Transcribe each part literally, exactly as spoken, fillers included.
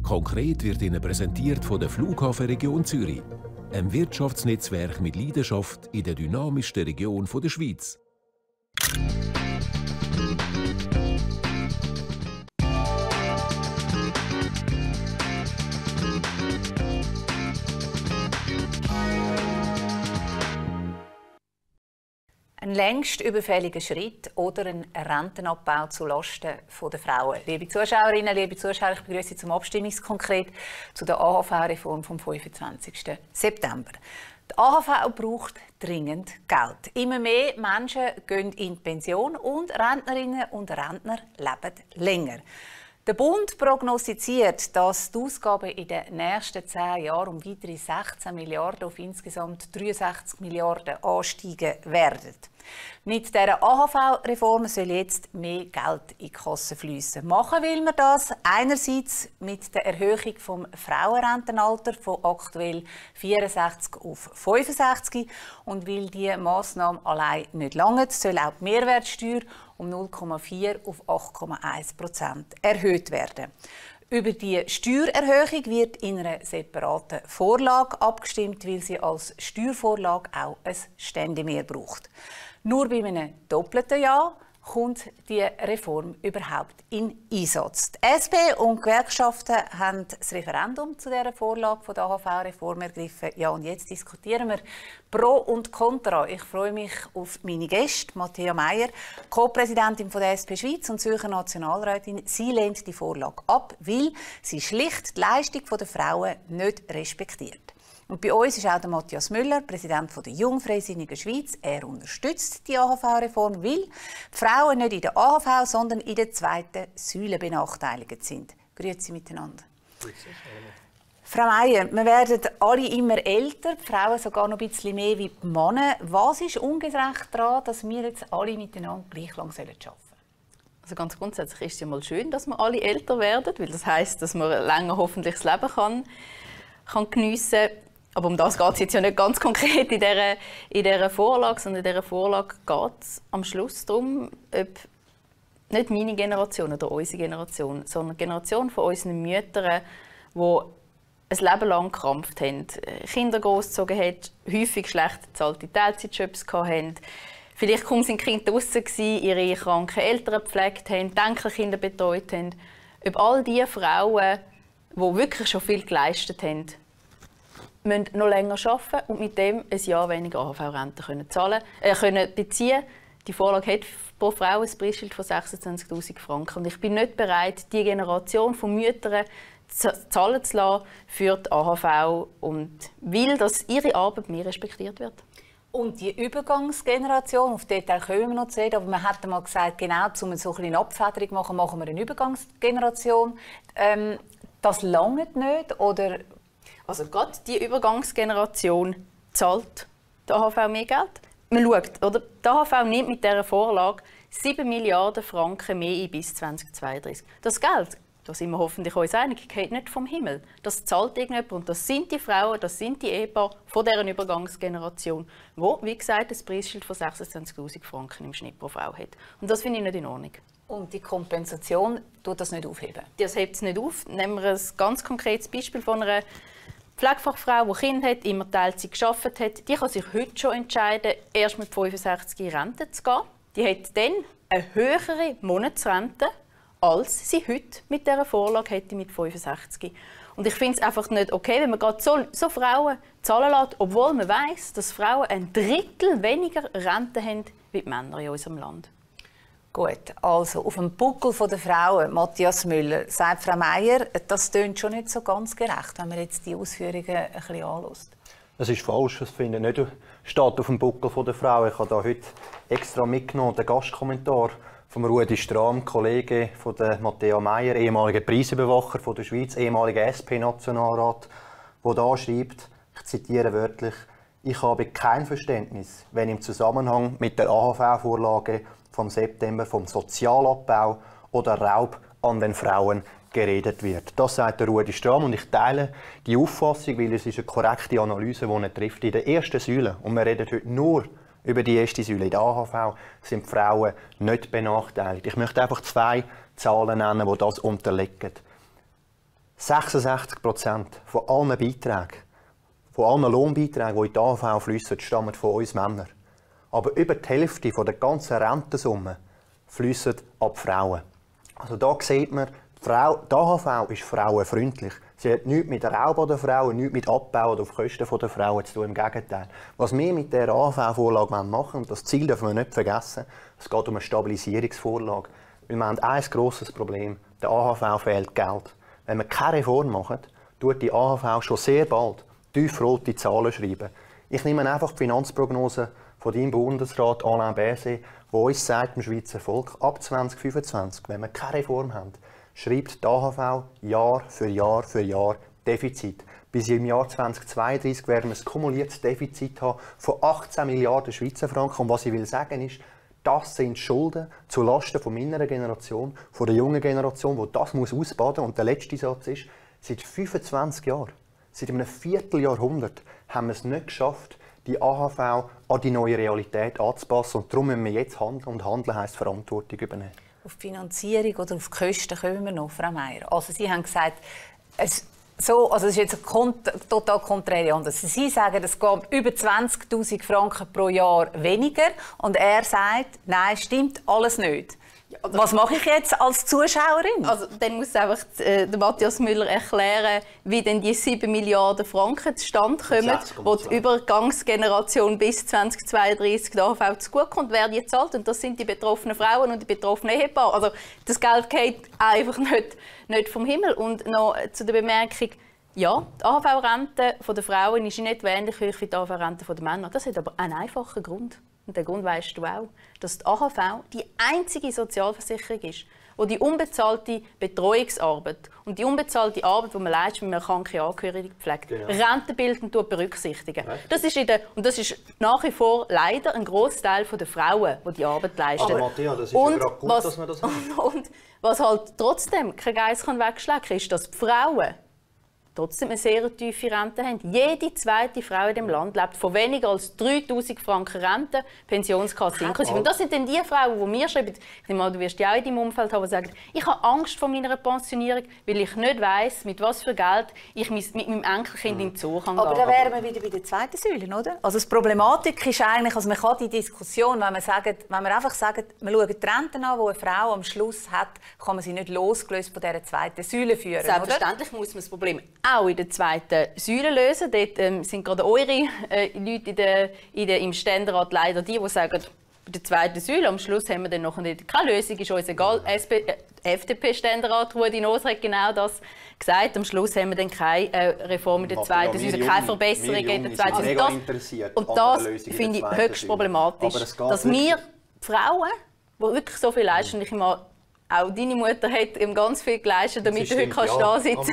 Konkret wird Ihnen präsentiert von der Flughafenregion Zürich, einem Wirtschaftsnetzwerk mit Leidenschaft in der dynamischsten Region der Schweiz. Ein längst überfälliger Schritt oder ein Rentenabbau zulasten der Frauen. Liebe Zuschauerinnen, liebe Zuschauer, ich begrüße Sie zum Abstimmungskonkret zu der A H V-Reform vom fünfundzwanzigsten September. Die A H V braucht dringend Geld. Immer mehr Menschen gehen in die Pension und Rentnerinnen und Rentner leben länger. Der Bund prognostiziert, dass die Ausgaben in den nächsten zehn Jahren um weitere sechzehn Milliarden auf insgesamt dreiundsechzig Milliarden ansteigen werden. Mit dieser A H V-Reform soll jetzt mehr Geld in die Kasse fließen. Machen will man das einerseits mit der Erhöhung vom Frauenrentenalter von aktuell vierundsechzig auf fünfundsechzig. Und weil diese Massnahme allein nicht lange, soll auch die Mehrwertsteuer um null Komma vier auf acht Komma eins Prozent erhöht werden. Über die Steuererhöhung wird in einer separaten Vorlage abgestimmt, weil sie als Steuervorlage auch ein Ständemehr braucht. Nur bei einem doppelten Ja kommt die Reform überhaupt in Einsatz. Die S P und die Gewerkschaften haben das Referendum zu dieser Vorlage von der A H V-Reform ergriffen. Ja, und jetzt diskutieren wir Pro und Contra. Ich freue mich auf meine Gäste. Matthäa Meier, Co-Präsidentin der S P Schweiz und Zürcher Nationalrätin. Sie lehnt die Vorlage ab, weil sie schlicht die Leistung der Frauen nicht respektiert. Und bei uns ist auch der Matthias Müller, Präsident der Jungfreisinnigen Schweiz. Er unterstützt die A H V-Reform, weil die Frauen nicht in der A H V, sondern in der zweiten Säule benachteiligt sind. Grüezi miteinander. Grüezi. Frau Meier, wir werden alle immer älter, die Frauen sogar noch ein bisschen mehr wie die Männer. Was ist ungerecht daran, dass wir jetzt alle miteinander gleich lang arbeiten sollen? Also ganz grundsätzlich ist es ja mal schön, dass wir alle älter werden, weil das heisst, dass man länger hoffentlich das Leben kann, kann geniessen kann. Aber um das geht es jetzt ja nicht ganz konkret in dieser, in dieser Vorlage, sondern in dieser Vorlage geht es am Schluss darum, ob nicht meine Generation oder unsere Generation, sondern die Generation von unseren Müttern, die ein Leben lang gekrampft haben, Kinder großgezogen haben, häufig schlecht bezahlte Teilzeitjobs hatten, vielleicht kaum sind die Kinder draussen waren, ihre kranken Eltern gepflegt haben, Enkelkinder betreut haben. Ob all diese Frauen, die wirklich schon viel geleistet haben, müssen noch länger arbeiten und mit dem ein Jahr weniger A H V-Rente können zahlen, äh, können beziehen. Die Vorlage hat pro Frau ein Preisschild von sechsundzwanzigtausend Franken. Und ich bin nicht bereit, die Generation von Müttern zahlen zu lassen für die A H V und will, dass ihre Arbeit mehr respektiert wird. Und die Übergangsgeneration, auf die Detail können wir noch sehen, aber man hat mal gesagt, genau, um so eine Abfederung zu machen, machen wir eine Übergangsgeneration. Ähm, das langt nicht, oder? Also gerade die Übergangsgeneration zahlt die A H V mehr Geld. Man schaut, oder? Die A H V nimmt mit dieser Vorlage sieben Milliarden Franken mehr ein bis zweitausendzweiunddreißig. Das Geld, da sind wir hoffentlich uns einig, geht nicht vom Himmel. Das zahlt irgendjemand und das sind die Frauen, das sind die Ehepaare von dieser Übergangsgeneration, die, wie gesagt, ein Preisschild von sechsundzwanzigtausend Franken im Schnitt pro Frau hat. Und das finde ich nicht in Ordnung. Und die Kompensation tut das nicht aufheben? Das hebt es nicht auf. Nehmen wir ein ganz konkretes Beispiel von einer Pflegefachfrau, die Kinder hat, immer Teilzeit gearbeitet hat, die kann sich heute schon entscheiden, erst mit fünfundsechzig in Rente zu gehen. Die hat dann eine höhere Monatsrente, als sie heute mit dieser Vorlage hätte mit fünfundsechzig. Und ich finde es einfach nicht okay, wenn man gerade so, so Frauen zahlen lässt, obwohl man weiss, dass Frauen ein Drittel weniger Rente haben wie die Männer in unserem Land. Gut, also auf dem Buckel der Frauen, Matthias Müller, sagt Frau Meier, das tönt schon nicht so ganz gerecht, wenn man jetzt die Ausführungen ein bisschen anschaut. Das ist falsch, das finde ich nicht steht auf dem Buckel der Frauen. Ich habe da heute extra mitgenommen den Gastkommentar von Rudi Strahm, Kollege von der Matthäa Meier, ehemaliger Preisüberwacher von der Schweiz, ehemaliger S P-Nationalrat, der da schreibt, ich zitiere wörtlich: Ich habe kein Verständnis, wenn im Zusammenhang mit der A H V-Vorlage vom September vom Sozialabbau oder Raub an den Frauen geredet wird. Das sagt der Rudi Strahm und ich teile die Auffassung, weil es ist eine korrekte Analyse, die er trifft. In der ersten Säule, und wir reden heute nur über die erste Säule, in der A H V, sind die Frauen nicht benachteiligt. Ich möchte einfach zwei Zahlen nennen, die das unterlegen. sechsundsechzig Prozent von allen Beiträgen, von allen Lohnbeiträgen, die in die A H V fließen, stammen von uns Männern. Aber über die Hälfte der ganzen Rentensumme fließen ab Frauen. Also da sieht man, die, Frau, die A H V ist frauenfreundlich. Sie hat nichts mit Raub an den Frauen, nichts mit Abbau oder auf Kosten der Frauen zu tun. Im Gegenteil. Was wir mit dieser A H V-Vorlage machen, und das Ziel dürfen wir nicht vergessen, es geht um eine Stabilisierungsvorlage. Weil wir haben ein grosses Problem, der A H V fehlt Geld. Wenn wir keine Reform machen, tut die A H V schon sehr bald tiefrote Zahlen schreiben. Ich nehme einfach die Finanzprognose von deinem Bundesrat Alain Berset, der uns sagt, im Schweizer Volk, ab zwanzig fünfundzwanzig, wenn wir keine Reform haben, schreibt die A H V Jahr für Jahr für Jahr Defizit. Bis im Jahr zweitausendzweiunddreißig werden wir ein kumuliertes Defizit haben von achtzehn Milliarden Schweizer Franken. Und was ich will sagen ist, das sind Schulden zulasten von meiner Generation, von der jungen Generation, die das muss ausbaden muss. Und der letzte Satz ist, seit fünfundzwanzig Jahren, seit einem Vierteljahrhundert, haben wir es nicht geschafft, die A H V an die neue Realität anzupassen. Und darum müssen wir jetzt handeln. Und handeln heisst Verantwortung übernehmen. Auf die Finanzierung oder auf die Kosten kommen wir noch, Frau Meier. Also Sie haben gesagt, es, so, also es ist jetzt kont total konträr anders. Sie sagen, es geht über zwanzigtausend Franken pro Jahr weniger und er sagt, nein, stimmt alles nicht. Ja, was mache ich jetzt als Zuschauerin? Also, dann muss einfach äh, der Matthias Müller erklären, wie denn die sieben Milliarden Franken zustande kommen, wo die Übergangsgeneration bis zweitausendzweiunddreißig der A H V zugutekommt, wer die zahlt. Und das sind die betroffenen Frauen und die betroffenen Ehepaare. Also, das Geld geht einfach nicht, nicht vom Himmel. Und noch zu der Bemerkung, ja, die A H V-Rente der Frauen ist nicht ähnlich hoch wie die A H V-Rente der Männer. Das hat aber einen einfachen Grund. Und den Grund weisst du auch, dass die A H V die einzige Sozialversicherung ist, die die unbezahlte Betreuungsarbeit und die unbezahlte Arbeit, die man leistet, wenn man kranke Angehörige pflegt, genau, rentenbildend berücksichtigen. Das ist in der, und das ist nach wie vor leider ein Großteil der Frauen, die die Arbeit leisten. Aber Matthias, das ist und ja gerade gut, was, dass man das haben. Und was halt trotzdem kein Geiss wegschlagen kann, ist, dass die Frauen trotzdem eine sehr tiefe Rente haben. Jede zweite Frau in dem Land lebt von weniger als dreitausend Franken Rente, Pensionskasse inklusive. Und das sind dann die Frauen, die mir schreiben, ich nehme an, du wirst ja auch in deinem Umfeld haben, die sagen, ich habe Angst vor meiner Pensionierung, weil ich nicht weiss, mit was für Geld ich mit meinem Enkelkind im Zoo kann Aber da wären wir wieder bei der zweiten Säule, oder? Also die Problematik ist eigentlich, also man kann die Diskussion, wenn man, sagen, wenn man einfach sagt, man schaut die Renten an, die eine Frau am Schluss hat, kann man sie nicht losgelöst von dieser zweiten Säule führen, Selbstverständlich oder? Muss man das Problem auch in der zweiten Säule lösen. Dort ähm, sind gerade eure äh, Leute in der, in der, im Ständerat leider die, die sagen, bei der zweiten Säule, am Schluss haben wir dann noch nicht keine Lösung, ist uns egal. Äh, F D P-Ständerat Rudi Noser hat genau das gesagt. Am Schluss haben wir dann keine äh, Reform in der zweiten Säule, keine Verbesserung in der zweiten Säule. Und das finde ich höchst problematisch, dass wir Frauen, die wirklich so viel leisten, ich immer auch deine Mutter hat ihm ganz viel geleistet, damit du heute kannst da sitzen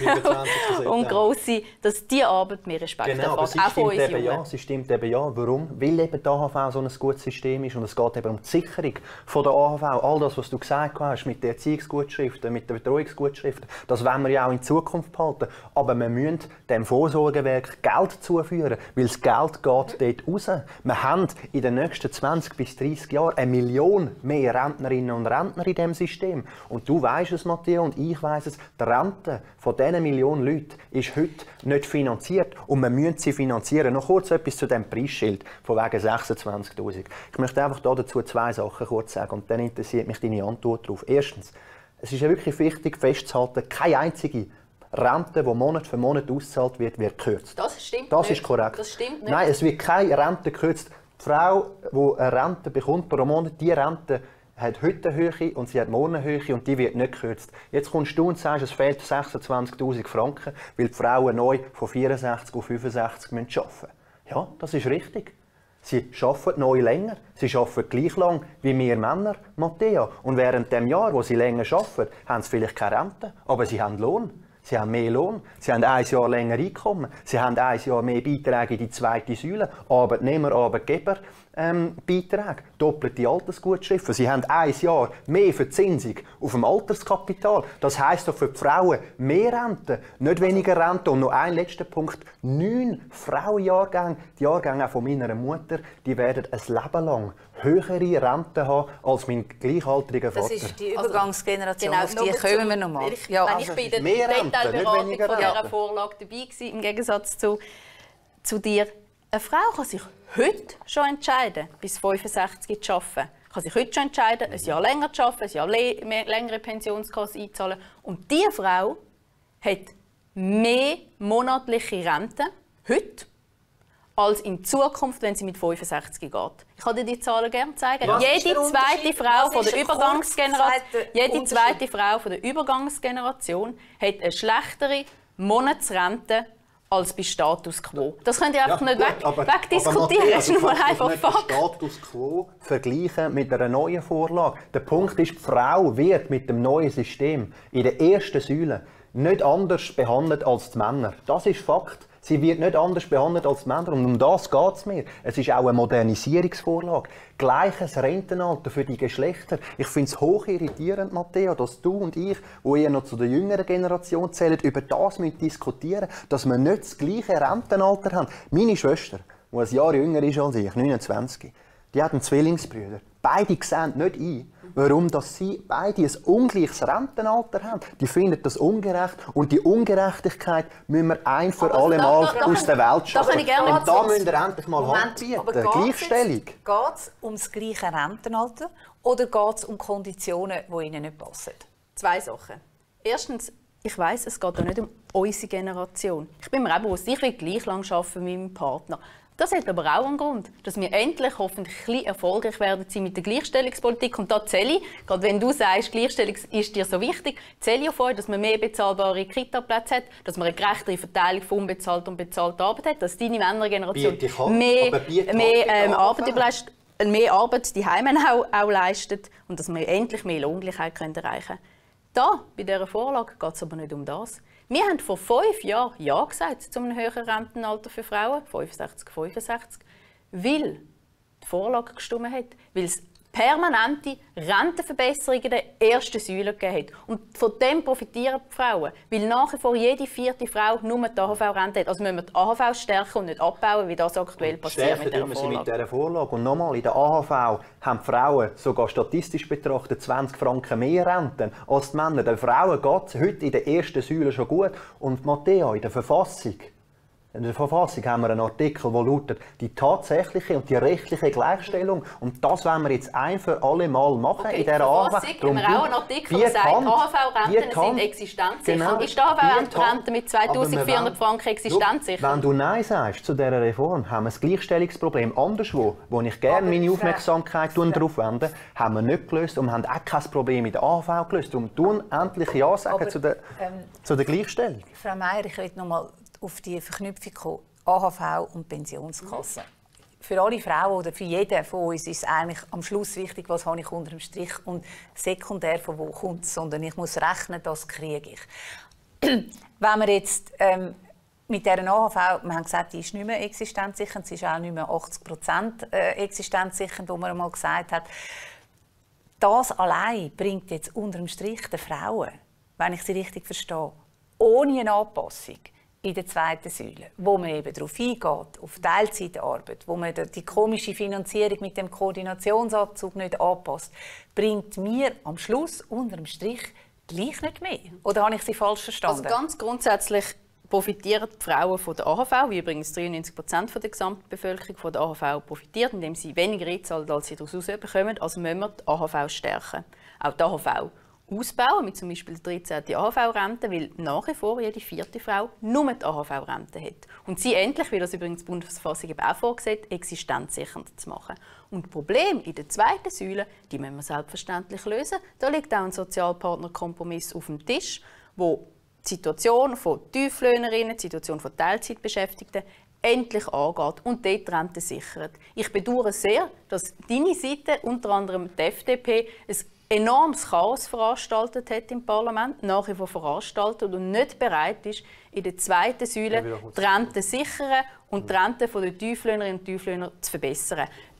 und gross sein, dass diese Arbeit mehr Respekt genau, erfährt, auch von uns Jungen. Ja, sie stimmt eben ja. Warum? Weil eben die A H V so ein gutes System ist und es geht eben um die Sicherung von der A H V. All das, was du gesagt hast, mit den Erziehungsgutschriften, mit den Betreuungsgutschriften, das wollen wir ja auch in Zukunft behalten. Aber wir müssen dem Vorsorgewerk Geld zuführen, weil das Geld geht dort raus. Wir haben in den nächsten zwanzig bis dreissig Jahren eine Million mehr Rentnerinnen und Rentner in diesem System. Und du weisst es, Matthias, und ich weiss es, die Rente von diesen Millionen Leuten ist heute nicht finanziert. Und wir müssen sie finanzieren. Noch kurz etwas zu diesem Preisschild von wegen sechsundzwanzigtausend. Ich möchte einfach dazu zwei Sachen kurz sagen und dann interessiert mich deine Antwort darauf. Erstens, es ist ja wirklich wichtig festzuhalten, keine einzige Rente, die Monat für Monat ausgezahlt wird, wird gekürzt. Das stimmt Das nicht. ist korrekt. Das stimmt nicht. Nein, es wird keine Rente gekürzt. Die Frau, die eine Rente bekommt pro Monat, die Rente hat heute eine Höhe und sie hat morgen eine Höhe und die wird nicht gekürzt. Jetzt kommst du und sagst, es fehlt sechsundzwanzigtausend Franken, weil die Frauen neu von vierundsechzig auf fünfundsechzig arbeiten müssen. Ja, das ist richtig. Sie arbeiten neu länger, sie arbeiten gleich lang wie wir Männer, Matthias. Und während dem Jahr, wo sie länger arbeiten, haben sie vielleicht keine Rente, aber sie haben Lohn. Sie haben mehr Lohn, sie haben ein Jahr länger Einkommen, sie haben ein Jahr mehr Beiträge in die zweite Säule. Arbeitnehmer, Arbeitgeber, Ähm, Beiträge, doppelte Altersgutschriften. Sie haben ein Jahr mehr Verzinsung auf dem Alterskapital. Das heisst auch für die Frauen mehr Rente, nicht weniger Rente. Und noch ein letzter Punkt. Neun Frauenjahrgänge, die Jahrgänge von meiner Mutter, die werden ein Leben lang höhere Rente haben als mein gleichaltriger Vater. Das ist die Übergangsgeneration, also, auf die kommen wir noch mal. Ich, ja, also, also, ich bin in mehr der Rente, Detailberatung nicht weniger von dieser Rente. Vorlage dabei gewesen, im Gegensatz zu, zu dir. Eine Frau kann sich heute schon entscheiden, bis fünfundsechzig zu arbeiten. Kann sich heute schon entscheiden, ein Jahr länger zu arbeiten, ein Jahr le mehr, längere Pensionskasse einzahlen. Und diese Frau hat mehr monatliche Rente heute als in Zukunft, wenn sie mit fünfundsechzig geht. Ich kann dir die Zahlen gerne zeigen. Was jede zweite Frau von der Übergangsgeneration, jede Unterschied? zweite Frau von der Übergangsgeneration hat eine schlechtere Monatsrente als bei Status Quo. Das könnt ihr einfach Ja, nicht gut, weg, aber- wegdiskutieren. aber Das ist nur Matthias, einfach du kannst Fakt. den Status quo vergleichen mit einer neuen Vorlage. Der Punkt ist, die Frau wird mit dem neuen System in der ersten Säule nicht anders behandelt als die Männer. Das ist Fakt. Sie wird nicht anders behandelt als die Männer. Und um das geht es mir. Es ist auch eine Modernisierungsvorlage. Gleiches Rentenalter für die Geschlechter. Ich finde es hoch irritierend, Matteo, dass du und ich, die eher noch zu der jüngeren Generation zählen, über das diskutieren müssen, dass wir nicht das gleiche Rentenalter haben. Meine Schwester, die ein Jahr jünger ist als ich, neunundzwanzig, die hat einen Zwillingsbruder. Beide sehen nicht ein, warum dass sie beide ein ungleiches Rentenalter haben. Die finden das ungerecht. Und die Ungerechtigkeit müssen wir ein für Aber alle da- Mal da- da aus der Welt schaffen. kann ich gerne Und da kurz- müssen wir endlich mal Hand bieten. Gleichstellung. Geht es um das gleiche Rentenalter oder geht es um Konditionen, die ihnen nicht passen? Zwei Sachen. Erstens, ich weiss, es geht ja nicht um unsere Generation. Ich bin mir auch bewusst, ich will gleich lang arbeiten wie mein Partner. Das hat aber auch einen Grund, dass wir endlich hoffentlich ein bisschen erfolgreich werden sein mit der Gleichstellungspolitik. Und da zähle ich, gerade wenn du sagst, Gleichstellung ist dir so wichtig, zähle ich auf euch, dass man mehr bezahlbare Kita-Plätze hat, dass man eine gerechtere Verteilung von unbezahlter und bezahlter Arbeit hat, dass deine Männergeneration Biete ich an, mehr, aber biete an mehr mit der ähm, Arbeit A H V. überleistet, mehr Arbeit die Heime auch, auch leistet und dass wir endlich mehr Lohngleichheit können erreichen können. Da, bei dieser Vorlage, geht es aber nicht um das. Wir haben vor fünf Jahren Ja gesagt zu einem höheren Rentenalter für Frauen, fünfundsechzig, fünfundsechzig, weil die Vorlage gestimmt hat, weil es permanente Rentenverbesserungen in der ersten Säule gegeben hat. Und von dem profitieren die Frauen, weil nach wie vor jede vierte Frau nur die A H V-Rente hat. Also müssen wir die A H V stärken und nicht abbauen, wie das aktuell passiert mit dieser Stärken tun wir sie mit Vorlage. dieser Vorlage. Und nochmal, in der A H V haben die Frauen sogar statistisch betrachtet zwanzig Franken mehr Renten als die Männer. Den Frauen geht es heute in der ersten Säule schon gut. Und Matteo, in der Verfassung, in der Verfassung haben wir einen Artikel, der lautet, die tatsächliche und die rechtliche Gleichstellung. Und das wollen wir jetzt ein für alle Mal machen Okay, in dieser in der A H V. Verfassung haben wir auch einen Artikel, der sagt, Hand, A H V-Renten die sind Hand, existenzsicher. genau, Ist die A H die V-Rente Hand. mit zweitausendvierhundert Aber wir Franken existenzsicher? Schau, wenn du Nein sagst zu dieser Reform, haben wir das Gleichstellungsproblem anderswo, wo ich gerne meine Aufmerksamkeit darauf wende, haben wir nicht gelöst und wir haben auch kein Problem in der A H V gelöst. Darum tun endlich Ja sagen Aber, zu, der, ähm, zu der Gleichstellung. Frau Meier, ich will noch mal auf die Verknüpfung kommen. A H V und Pensionskasse. Für alle Frauen oder für jeden von uns ist es eigentlich am Schluss wichtig, was habe ich unter dem Strich und sekundär von wo kommt es, sondern ich muss rechnen, das kriege ich. Wenn wir jetzt ähm, mit dieser A H V, wir haben gesagt, die ist nicht mehr existenzsichernd, sie ist auch nicht mehr achtzig Prozent äh, existenzsichernd, wo man einmal gesagt hat, das allein bringt jetzt unter dem Strich den Frauen, wenn ich sie richtig verstehe, ohne eine Anpassung in der zweiten Säule, wo man eben darauf eingeht, auf Teilzeitarbeit, wo man die komische Finanzierung mit dem Koordinationsabzug nicht anpasst, bringt mir am Schluss unter dem Strich gleich nicht mehr. Oder habe ich Sie falsch verstanden? Also ganz grundsätzlich profitieren die Frauen von der A H V, wie übrigens dreiundneunzig Prozent der Gesamtbevölkerung von der A H V profitiert, indem sie weniger einzahlen, als sie daraus bekommen. Also müssen wir die A H V stärken. Auch die A H V ausbauen, mit zum Beispiel der dreizehnten A H V-Rente, weil nach wie vor jede vierte Frau nur die A H V-Rente hat. Und sie endlich, wie das übrigens die Bundesverfassung eben auch vorgesehen, existenzsichernd zu machen. Und das Problem in der zweiten Säule, die müssen wir selbstverständlich lösen. Da liegt auch ein Sozialpartnerkompromiss auf dem Tisch, wo die Situation von Tieflöhnerinnen, die Situation von Teilzeitbeschäftigten endlich angeht und dort die Rente sichert. Ich bedauere sehr, dass deine Seite, unter anderem die F D P, ein enormes Chaos veranstaltet hat im Parlament, nach wie vor veranstaltet und nicht bereit ist, in der zweiten Säule die Rente zu sichern und die Rente der Tieflöhnerinnen und Tieflöhner zu verbessern.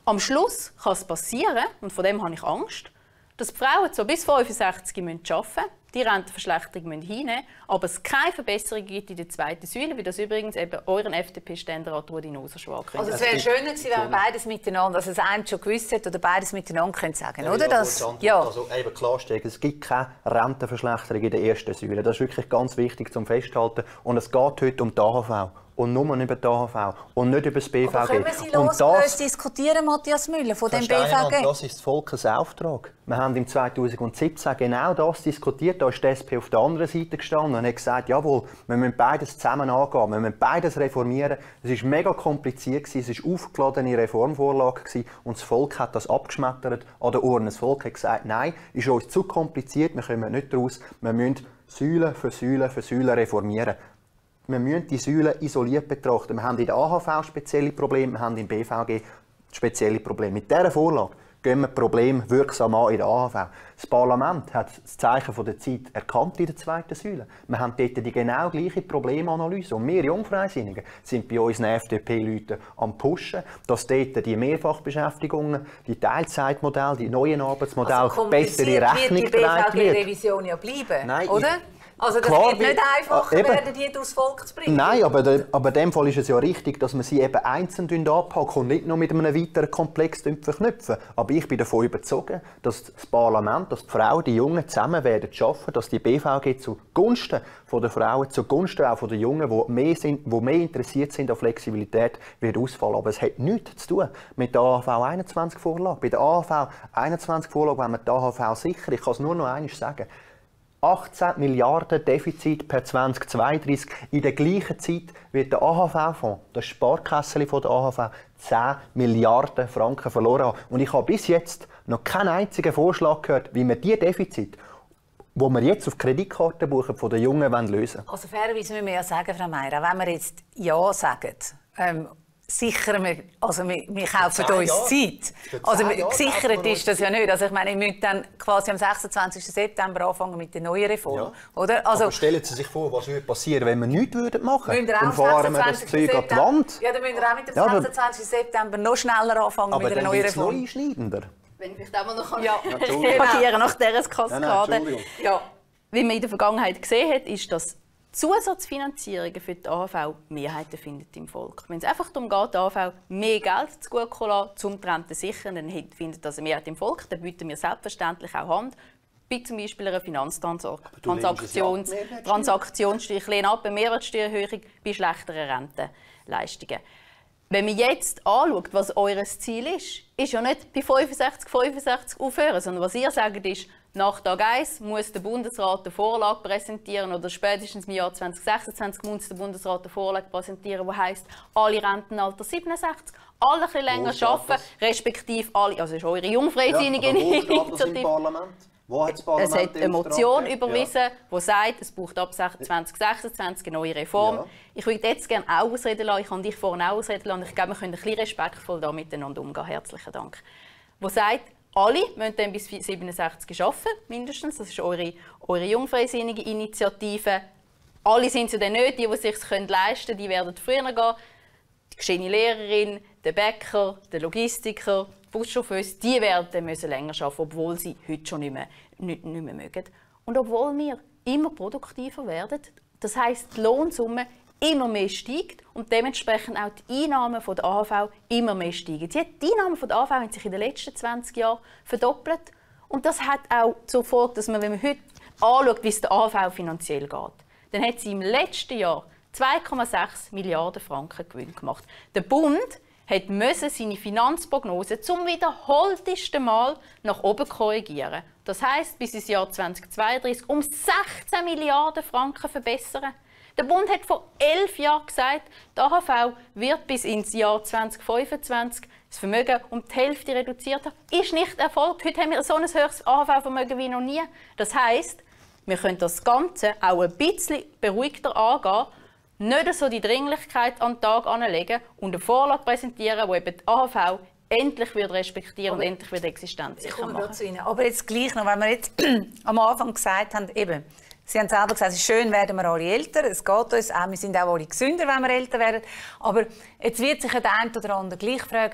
Am Schluss kann es passieren, und von dem habe ich Angst, dass die Frauen zwar bis fünfundsechzig arbeiten müssen, die Rentenverschlechterung hinnehmen müssen, aber es keine Verbesserung gibt in der zweiten Säule, wie das übrigens eben euren F D P-Ständerat Rudi Noser-Schwag Also es wäre schöner gewesen, wenn man beides miteinander, also das eine schon gewusst hat oder beides miteinander könnte sagen, ja, oder? Das, ja. Also eben klarstellen, es gibt keine Rentenverschlechterung in der ersten Säule. Das ist wirklich ganz wichtig zum Festhalten. Und es geht heute um die A H V. Und nur über die A H V und nicht über das B V G. Aber können wir Sie losgelöst diskutieren, Matthias Müller, von dem B V G? Das ist das Volksauftrag. Wir haben im zweitausendsiebzehn genau das diskutiert. Da ist die S P auf der anderen Seite gestanden und hat gesagt, jawohl, wir müssen beides zusammen angehen, wir müssen beides reformieren. Es war mega kompliziert, es war eine aufgeladene Reformvorlage und das Volk hat das abgeschmettert an den Ohren. Das Volk hat gesagt, nein, ist uns zu kompliziert, wir kommen nicht raus, wir müssen Säule für Säule für Säule reformieren. Wir müssen die Säulen isoliert betrachten. Wir haben in der A H V spezielle Probleme, wir haben im B V G spezielle Probleme. Mit dieser Vorlage gehen wir das Problem wirksam an in der A H V. Das Parlament hat das Zeichen der Zeit erkannt in der zweiten Säule. Wir haben dort die genau gleiche Problemanalyse. Und wir Jungfreisinnigen sind bei unseren F D P-Leuten am Pushen, dass dort die Mehrfachbeschäftigungen, die Teilzeitmodelle, die neuen Arbeitsmodelle also bessere Rechnung getragen wird. Die B V G-Revision ja bleiben, Nein, oder? Also das klar, wird nicht einfacher eben, werden, die durchs Volk zu bringen. Nein, aber, de, aber in dem Fall ist es ja richtig, dass man sie eben einzeln anpacken und nicht nur mit einem weiteren Komplex verknüpfen. Aber ich bin davon überzeugt, dass das Parlament, dass die Frauen, die Jungen zusammen werden schaffen, dass die B V G zugunsten der Frauen, zugunsten auch der Jungen, die mehr, sind, die mehr interessiert sind an Flexibilität, wird ausfallen. Aber es hat nichts zu tun mit der A H V einundzwanzig Vorlage. Bei der A H V einundzwanzig Vorlage, wenn man die A H V sichert, ich kann es nur noch einmal sagen, achtzehn Milliarden Defizit per zweitausendzweiunddreißig. In der gleichen Zeit wird der A H V-Fonds, das Sparkasse von der A H V, zehn Milliarden Franken verloren haben. Und ich habe bis jetzt noch keinen einzigen Vorschlag gehört, wie wir diese Defizit, wo wir jetzt auf Kreditkarten buchen, von den Jungen lösen wollen. Also fairerweise müssen wir ja sagen, Frau Meier, wenn wir jetzt Ja sagen, ähm, sichern wir, also wir, wir kaufen uns Jahr. Zeit. Also gesichert ist das ja nicht. Also ich meine, wir müssen dann quasi am sechsundzwanzigsten September anfangen mit der neuen Reform. Ja. Oder? Also, aber stellen Sie sich vor, was würde passieren, wenn wir nichts machen würden? Dann fahren wir das Zeug an die Wand. Ja, dann müssen wir auch mit dem ja, sechsundzwanzigsten September noch schneller anfangen aber mit einer neuen Reform. Aber dann wird es noch einschneidender. Wenn ich vielleicht auch mal noch ja. reagieren nach dieser Kaskade. Nein, nein, ja. Wie man in der Vergangenheit gesehen hat, ist, dass Zusatzfinanzierungen für die A H V Mehrheiten findet im Volk. Wenn es einfach darum geht, die A H V mehr Geld zu gut zu lassen, um die Rente zu sichern, dann findet das eine Mehrheit im Volk. Dann bieten wir selbstverständlich auch Hand. Bei zum Beispiel einer Finanztransaktionssteuer. Transaktionssteuer. Ich lehne ab, eine Mehrwertsteuererhöhung bei schlechteren Rentenleistungen. Wenn man jetzt anschaut, was euer Ziel ist, ist ja nicht bei fünfundsechzig fünfundsechzig aufhören, sondern was ihr sagt ist, nach Tag eins muss der Bundesrat eine Vorlage präsentieren oder spätestens im Jahr zweitausendsechsundzwanzig muss der Bundesrat eine Vorlage präsentieren, die heisst, alle Rentenalter siebenundsechzig, alle ein bisschen länger arbeiten, respektive alle, also das ist eure jungfreisinnige Initiative. Wo hat das Parlament es hat eine Motion überwiesen, ja. die sagt, es braucht ab zweitausendsechsundzwanzig eine neue Reform. Ja. Ich würde jetzt gerne auch ausreden lassen, ich kann dich vorhin auch ausreden lassen, ich glaube, wir können ein bisschen respektvoll da miteinander umgehen. Herzlichen Dank. Die sagt, alle müssen dann bis siebenundsechzig arbeiten, mindestens. Das ist eure, eure jungfreisinnige Initiative. Alle sind es dann nicht, die, die es sich leisten können, die werden früher gehen. Die geschehene Lehrerin, der Bäcker, der Logistiker, die Buschauffeuse, die werden dann müssen länger arbeiten, obwohl sie heute schon nicht mehr, nicht, nicht mehr mögen. Und obwohl wir immer produktiver werden, das heisst, die Lohnsumme immer mehr steigt und dementsprechend auch die Einnahmen von der A H V immer mehr steigen. Die Einnahmen von der A H V haben sich in den letzten zwanzig Jahren verdoppelt. Und das hat auch zur Folge, dass man, wenn man heute anschaut, wie es der A H V finanziell geht, dann hat sie im letzten Jahr zwei Komma sechs Milliarden Franken Gewinn gemacht. Der Bund hat müssen seine Finanzprognose zum wiederholtesten Mal nach oben korrigieren. Das heisst, bis ins Jahr zweitausendzweiunddreißig um sechzehn Milliarden Franken verbessern. Der Bund hat vor elf Jahren gesagt, die A H V wird bis ins Jahr zweitausendfünfundzwanzig das Vermögen um die Hälfte reduziert haben. Ist nicht erfolgt. Heute haben wir so ein höheres A H V-Vermögen wie noch nie. Das heisst, wir können das Ganze auch ein bisschen beruhigter angehen, nicht so die Dringlichkeit an den Tag anlegen und eine Vorlage präsentieren, die eben die A H V endlich wird respektieren und endlich wird existenzsicher machen. Zu Ihnen. Aber jetzt gleich noch, wenn wir jetzt am Anfang gesagt haben, eben, Sie haben selber gesagt, es ist schön, werden wir alle älter. Es geht uns auch, wir sind auch alle gesünder, wenn wir älter werden. Aber jetzt wird sich der eine oder andere gleich fragen,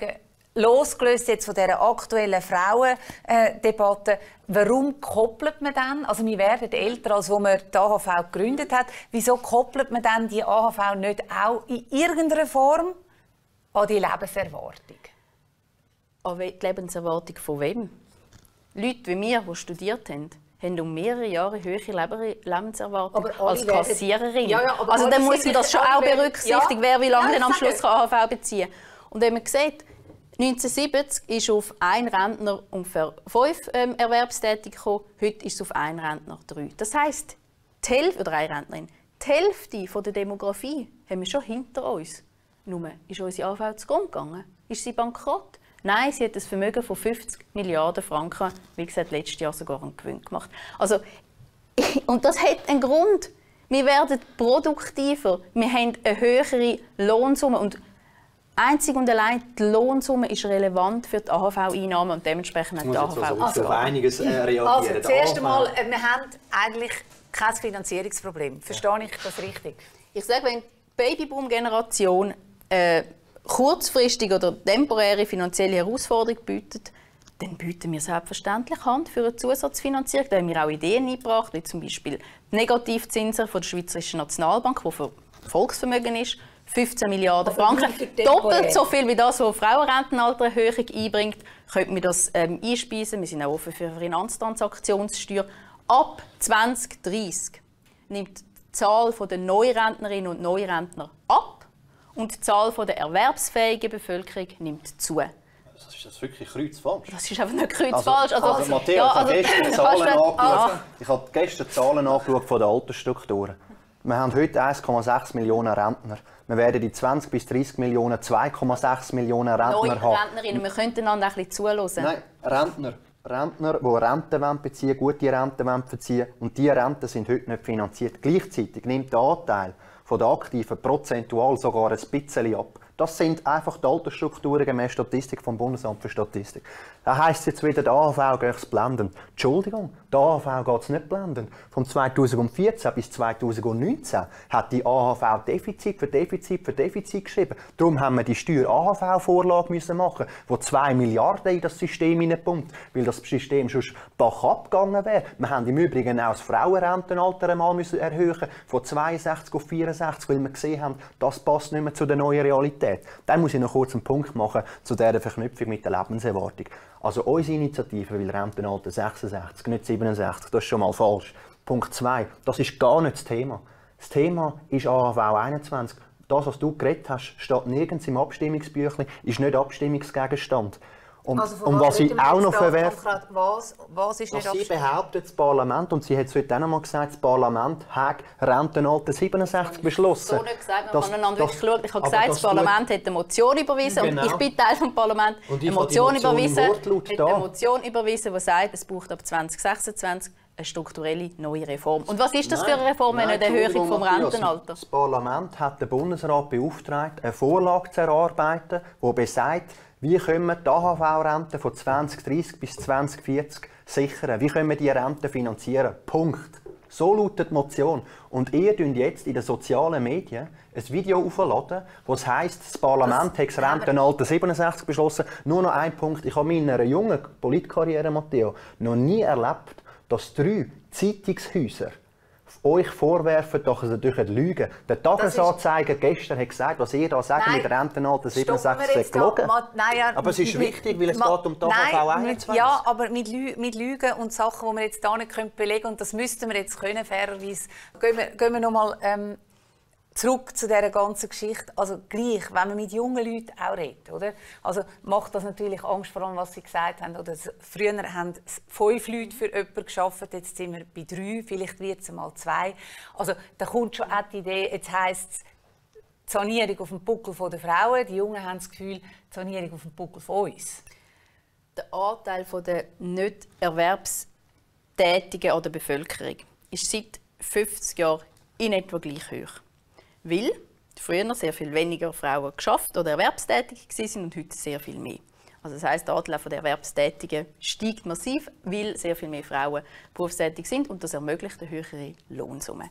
losgelöst jetzt von dieser aktuellen Frauendebatte, warum koppelt man dann, also wir werden älter, als wo man die A H V gegründet hat, wieso koppelt man dann die A H V nicht auch in irgendeiner Form an die Lebenserwartung? An die Lebenserwartung von wem? Leute wie wir, die studiert haben, haben um mehrere Jahre höhere Lebenserwartung als Kassiererin. Ja, ja, also dann muss man das schon auch berücksichtigen, ja, wer wie lange ja, dann am Schluss A H V beziehen kann. Und wenn man sieht, neunzehnhundertsiebzig ist auf einen Rentner ungefähr fünf ähm, Erwerbstätige gekommen, heute ist es auf einen Rentner drei. Das heisst, die Hälfte, oder eine Rentnerin, die Hälfte von der Demografie haben wir schon hinter uns. Nur, ist unsere A H V zugrunde gegangen? Ist sie bankrott? Nein, sie hat ein Vermögen von fünfzig Milliarden Franken, wie gesagt, letztes Jahr sogar einen Gewinn gemacht. Also, und das hat einen Grund. Wir werden produktiver, wir haben eine höhere Lohnsumme. Und einzig und allein die Lohnsumme ist relevant für die A H V-Einnahmen und dementsprechend auch die A H V. Also, also, auf einiges äh, reagieren. Also, zuerst einmal, wir haben eigentlich kein Finanzierungsproblem. Verstehe ich das richtig? Ich sage, wenn die Babyboom-Generation äh, kurzfristige oder temporäre finanzielle Herausforderung bietet, dann bieten wir selbstverständlich Hand für eine Zusatzfinanzierung. Da haben wir auch Ideen eingebracht, wie zum Beispiel die Negativzinsen von der Schweizerischen Nationalbank, die für Volksvermögen ist, fünfzehn Milliarden Franken. Doppelt so viel wie das, was die Frauenrentenaltererhöhung einbringt, könnten wir das ähm, einspeisen. Wir sind auch offen für eine Finanztransaktionssteuer. Ab zwanzig dreißig nimmt die Zahl der Neurentnerinnen und Neurentner ab und die Zahl der erwerbsfähigen Bevölkerung nimmt zu. Das ist das wirklich kreuzfalsch? Das ist einfach nicht kreuzfalsch. Also, also, also Matteo, ja, also, ich habe gestern Zahlen angeschaut. Also. Ich habe gestern Zahlen angeschaut von den Altersstrukturen. Wir haben heute eins Komma sechs Millionen Rentner. Wir werden in zwanzig bis dreißig Millionen zwei Komma sechs Millionen Rentner Neue haben. Rentnerinnen, wir könnten einander ein bisschen zuhören. Nein, Rentner. Rentner, die Renten beziehen, gute Renten beziehen und diese Renten sind heute nicht finanziert. Gleichzeitig nimmt der Anteil der Aktiven prozentual sogar ein bisschen ab. Das sind einfach die Altersstrukturen gemäß Statistik vom Bundesamt für Statistik. Das heisst jetzt wieder, der A H V geht es blenden. Entschuldigung, der A H V geht es nicht blenden. Von zweitausendvierzehn bis zweitausendneunzehn hat die A H V Defizit für Defizit für Defizit geschrieben. Darum haben wir die Steuer-A H V-Vorlage machen, die zwei Milliarden in das System hineinpumpt, weil das System schon bach abgegangen wäre. Wir haben im Übrigen auch das Frauenrentenalter einmal müssen erhöhen, von zweiundsechzig auf vierundsechzig, weil wir gesehen haben, das passt nicht mehr zu der neuen Realität. Dann muss ich noch kurz einen Punkt machen zu dieser Verknüpfung mit der Lebenserwartung. Also unsere Initiative will Rentenalter sechsundsechzig, nicht siebenundsechzig. Das ist schon mal falsch. Punkt zwei. Das ist gar nicht das Thema. Das Thema ist A H V einundzwanzig. Das, was du geredet hast, steht nirgends im Abstimmungsbüchlein, ist nicht Abstimmungsgegenstand. Und, also und was ich auch noch verwerfe, was, was ist nicht sie behauptet, das Parlament, und sie hat es heute auch noch mal gesagt, das Parlament hat Rentenalter siebenundsechzig beschlossen. So nicht gesagt, man das, kann einander wirklich schauen. Ich habe gesagt, das, das Parlament hat eine Motion überwiesen genau. und ich bin Teil des Parlaments. Eine Motion, Motion überwiesen, hat eine Motion überwiesen, die sagt, es braucht ab zwanzig sechsundzwanzig eine strukturelle neue Reform. Und was ist das nein, für eine Reform, wenn eine Erhöhung vom Rentenalter? Das Parlament hat den Bundesrat beauftragt, eine Vorlage zu erarbeiten, die besagt, wie können wir die A H V-Rente von zwanzig dreißig bis zwanzig vierzig sichern? Wie können wir diese Rente finanzieren? Punkt. So lautet die Motion. Und ihr tun jetzt in den sozialen Medien ein Video aufladen, wo es heisst, das Parlament hat das Rentenalter siebenundsechzig beschlossen. Nur noch ein Punkt. Ich habe in meiner jungen Politkarriere, Matteo, noch nie erlebt, dass drei Zeitungshäuser euch vorwerfen, dass ihr durch Lügen. Der Tagesanzeiger gestern hat gesagt, was ihr da sagt mit Rentenalter siebenundsechzig ist gelogen. Nein, ja, aber es ist mit, wichtig, weil es ma, geht um die A H V einundzwanzig. Ja, aber mit, Lü mit Lügen und Sachen, die wir jetzt hier nicht belegen können, und das müssten wir jetzt können, fairerweise. Gehen wir, gehen wir noch mal ähm, zurück zu dieser ganzen Geschichte. Also gleich, wenn man mit jungen Leuten auch redet, oder? Also macht das natürlich Angst, vor allem, was Sie gesagt haben. Oder früher haben fünf Leute für jemanden gearbeitet, jetzt sind wir bei drei, vielleicht wird es mal zwei. Also da kommt schon auch die Idee, jetzt heisst es Sanierung auf dem Buckel der Frauen. Die Jungen haben das Gefühl, Sanierung auf dem Buckel von uns. Der Anteil der nicht Erwerbstätigen an der Bevölkerung ist seit fünfzig Jahren in etwa gleich hoch. Weil früher sehr viel weniger Frauen geschafft oder erwerbstätig waren und heute sehr viel mehr. Also das heisst, der Anteil der Erwerbstätigen steigt massiv, weil sehr viel mehr Frauen berufstätig sind und das ermöglicht eine höhere Lohnsumme.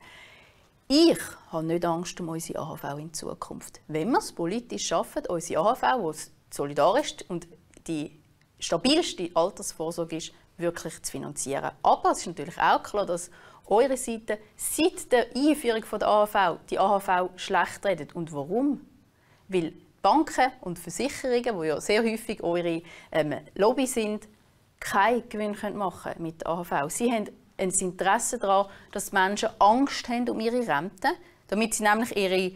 Ich habe nicht Angst um unsere A H V in Zukunft. Wenn wir es politisch schaffen, unsere A H V, solidarischste und die stabilste Altersvorsorge ist, wirklich zu finanzieren. Aber es ist natürlich auch klar, dass eure Seite seit der Einführung der A H V die A H V schlecht redet. Und warum? Weil Banken und Versicherungen, die ja sehr häufig eure ähm, Lobby sind, keinen Gewinn machen können mit der A H V. Sie haben ein Interesse daran, dass Menschen Angst haben um ihre Rente, damit sie nämlich ihre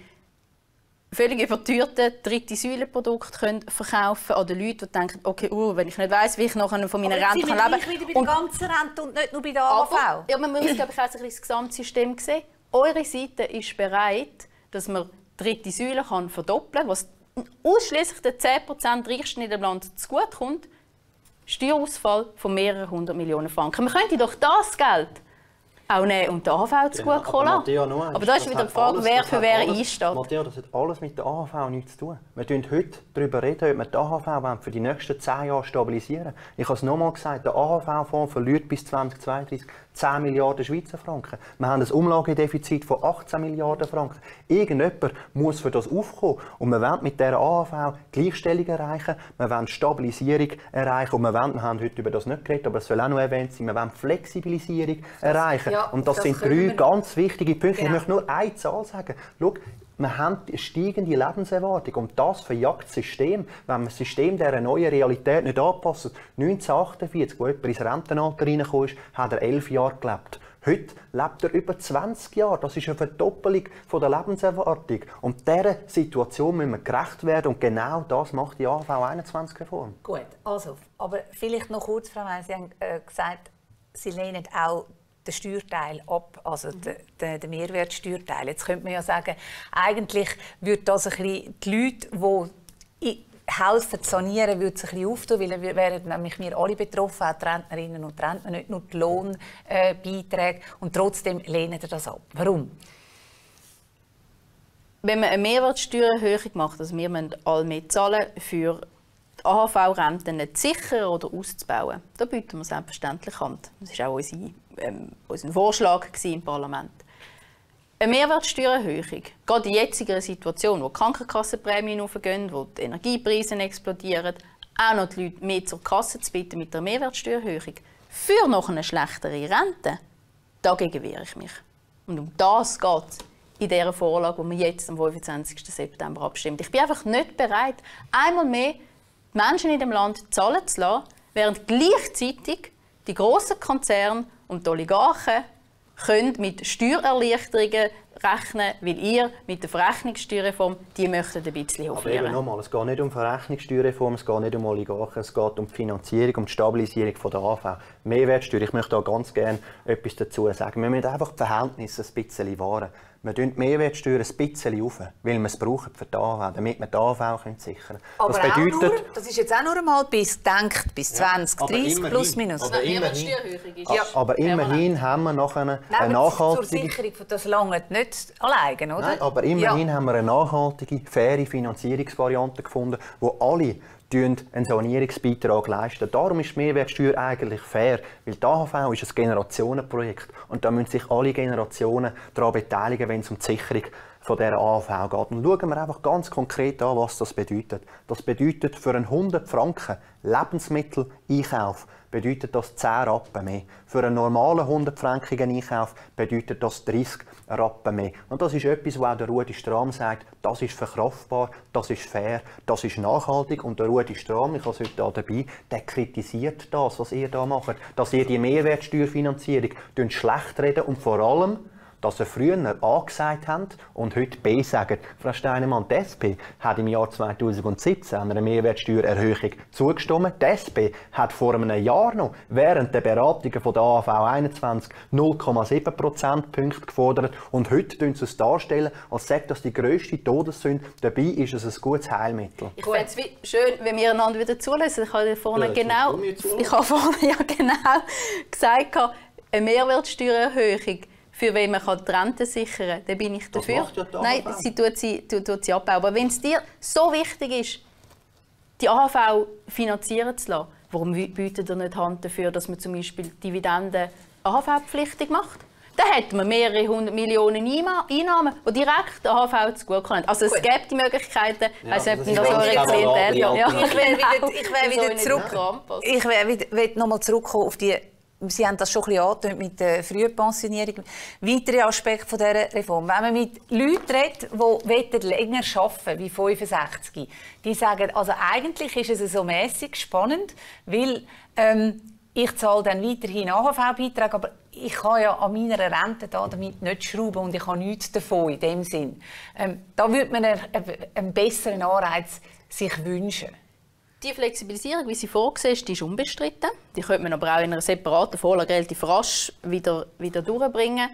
völlig überteuerten dritte Säule-Produkte verkaufen können an den Leuten, die denken, okay, uh, wenn ich nicht weiss, wie ich nachher von meiner Rente kann leben kann. Wieder bei der ganzen Rente und nicht nur bei der A H V. Aber, ja, man muss glaube ich, auch ein das Gesamtsystem sehen. Eure Seite ist bereit, dass man die dritte Säule kann verdoppeln kann, was ausschließlich den zehn Prozent Reichsten in dem Land zugutekommt. Steuerausfall von mehreren hundert Millionen Franken. Man könnte doch das Geld auch nehmen und der A H V zugutekommen lassen. Ja, aber da ist wieder die Frage, alles, wer für wer alles, einsteht. Matteo, das hat alles mit der A H V nichts zu tun. Wir reden heute darüber, reden, ob wir die A H V für die nächsten zehn Jahre stabilisieren. Ich habe es nochmal gesagt, der A H V-Fonds verliert bis zweitausendzweiunddreißig zehn Milliarden Schweizer Franken. Wir haben ein Umlagedefizit von achtzehn Milliarden Franken. Irgendjemand muss für das aufkommen. Und wir wollen mit dieser A H V Gleichstellung erreichen, wir wollen Stabilisierung erreichen und wir, wollen, wir haben heute über das nicht geredet, aber es soll auch noch erwähnt sein, wir wollen Flexibilisierung erreichen. Ja, und das, das sind drei ganz wichtige Punkte. Genau. Ich möchte nur eine Zahl sagen. Schau, wir haben eine steigende Lebenserwartung und das verjagt das System. Wenn wir das System dieser neuen Realität nicht anpassen, neunzehnhundertachtundvierzig, als jemand ins Rentenalter reingekommen ist, hat er elf Jahre gelebt. Heute lebt er über zwanzig Jahre. Das ist eine Verdoppelung von der Lebenserwartung. Und dieser Situation müssen wir gerecht werden und genau das macht die A H V einundzwanzig-Reform. Gut, also, aber vielleicht noch kurz, Frau Meier, Sie haben äh, gesagt, Sie lehnen auch den Steuerteil ab, also mhm. den, den Mehrwertsteuerteil. Jetzt könnte man ja sagen, eigentlich würde das ein bisschen die Leute, die helfen zu sanieren, würde es ein bisschen auftun, weil dann wären nämlich wir alle betroffen, auch die Rentnerinnen und Rentner, nicht nur die Lohnbeiträge. Und trotzdem lehnen Sie das ab. Warum? Wenn man eine Mehrwertsteuererhöhung macht, also wir müssen alle mehr zahlen für die A H V-Renten nicht sicher oder auszubauen, da bieten wir selbstverständlich an. Das war auch unsere, ähm, unser Vorschlag im Parlament. Eine Mehrwertsteuererhöhung, gerade in der jetzigen Situation, wo die Krankenkassenprämien hochgehen, wo die Energiepreise explodieren, auch noch die Leute mehr zur Kasse zu bieten mit der Mehrwertsteuererhöhung, für noch eine schlechtere Rente, dagegen wehre ich mich. Und um das geht es in dieser Vorlage, die wir jetzt am fünfundzwanzigsten September abstimmen. Ich bin einfach nicht bereit, einmal mehr die Menschen in dem Land zahlen zu lassen, während gleichzeitig die grossen Konzerne und die Oligarchen können mit Steuererleichterungen rechnen, weil ihr mit der Verrechnungssteuerreform die möchtet ein bisschen hochfahren. Aber eben nochmal, es geht nicht um Verrechnungssteuerreform, es geht nicht um Oligarchen, es geht um die Finanzierung, um die Stabilisierung von der A H V. Mehrwertsteuer, ich möchte da ganz gerne etwas dazu sagen. Wir müssen einfach die Verhältnisse ein bisschen wahren. Wir tun die Mehrwertsteuer ein bisschen auf, weil wir es brauchen für die A H V, damit wir die A H V sichern können. Aber das bedeutet, auch nur, das ist jetzt auch nur einmal bis, denkt, bis zwanzig dreißig ja, plus minus. Aber immerhin, ja. aber immerhin haben wir noch eine, eine nachhaltige... Zur Sicherung von das lange nicht alleine, oder? Nein, aber immerhin ja. haben wir eine nachhaltige, faire Finanzierungsvariante gefunden, wo alle einen Sanierungsbeitrag leisten. Darum ist die Mehrwertsteuer eigentlich fair, weil die A H V ist ein Generationenprojekt und da müssen sich alle Generationen daran beteiligen, wenn es um die Sicherung von dieser A H V geht. Und schauen wir einfach ganz konkret an, was das bedeutet. Das bedeutet für einen hundert Franken Lebensmitteleinkauf bedeutet das zehn Rappen mehr. Für einen normalen hundertfrankigen Einkauf bedeutet das dreißig Rappen mehr. Und das ist etwas, wo auch der Rudi Strahm sagt, das ist verkraftbar, das ist fair, das ist nachhaltig. Und der Rudi Strahm, ich habe es heute hier dabei, der kritisiert das, was ihr da macht. Dass ihr die Mehrwertsteuerfinanzierung schlecht reden und vor allem, dass ihr früher A gesagt habt und heute B sagt. Frau Steinemann, die S P hat im Jahr zweitausendsiebzehn einer Mehrwertsteuererhöhung zugestimmt. Die S P hat vor einem Jahr noch während der Beratungen von der A H V einundzwanzig null Komma sieben Prozentpunkte gefordert. Und heute darstellen sie es darstellen, als sei das die grösste Todessünde. Dabei ist es ein gutes Heilmittel. Ich finde es schön, wenn wir einander wieder zulassen. Ich habe vorne, ja, genau, ich habe vorne ja genau gesagt, eine Mehrwertsteuererhöhung, für wen man die Rente sichern kann, dann bin ich dafür. Ja Nein, sie tut sie, tut, tut sie abbauen. Aber wenn es dir so wichtig ist, die A H V finanzieren zu lassen, warum bietet ihr nicht Hand dafür, dass man zum Beispiel Dividenden A H V-pflichtig macht? dann hätten wir mehrere hundert Millionen Einnahmen, die direkt der H V zugutekommen. Also es Gut. gibt die Möglichkeiten, Ja, also ob das man ist da so ganz eine Klientel klar, ja. Ich will wieder, ich will wieder So zurück. nicht anpassen. Ich will, wieder- will noch mal zurückkommen auf die. Sie haben das schon ein bisschen angetönt mit der Frühpensionierung. Weitere Aspekte von dieser Reform. Wenn man mit Leuten redet, die länger arbeiten wollen, wie fünfundsechzig, die sagen, also eigentlich ist es so mäßig spannend, weil ähm, ich zahle dann weiterhin A H V-Beiträge, aber ich kann ja an meiner Rente da damit nicht schrauben und ich habe nichts davon in dem Sinn. Ähm, da würde man einen, einen besseren Anreiz sich wünschen. Die Flexibilisierung, wie sie vorgesehen ist, die ist unbestritten. Die könnte man aber auch in einer separaten Vorlage relativ rasch wieder, wieder durchbringen.